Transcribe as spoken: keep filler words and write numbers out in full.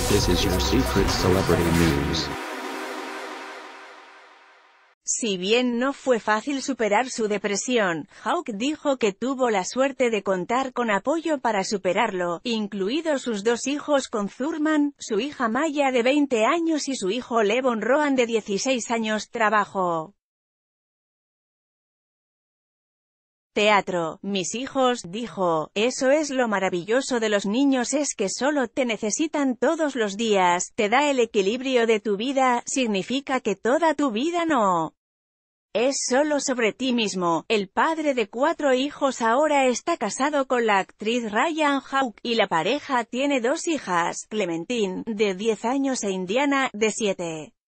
This is your secret celebrity news. Si bien no fue fácil superar su depresión, Hawke dijo que tuvo la suerte de contar con apoyo para superarlo, incluidos sus dos hijos con Thurman, su hija Maya de veinte años y su hijo Levon Rohan de dieciséis años. Trabajo. Teatro. Mis hijos, dijo, eso es lo maravilloso de los niños, es que solo te necesitan todos los días, te da el equilibrio de tu vida, significa que toda tu vida no es solo sobre ti mismo. El padre de cuatro hijos ahora está casado con la actriz Ryan Hawke, y la pareja tiene dos hijas, Clementine, de diez años e Indiana, de siete.